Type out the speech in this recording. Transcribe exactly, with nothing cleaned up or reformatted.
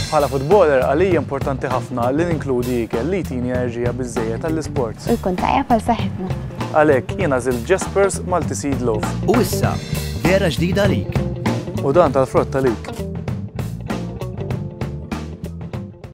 Bħala futboler għalija importanti ħafna li ninkludi ikel li jtini enerġija biżżejjed tal-isports. U jkun tajjeb għal saħħitna. Għalhekk jiena żilt Jaspers Multi Seed Loaf. U issa, vera ġdida lik. U dan tal-frott talik.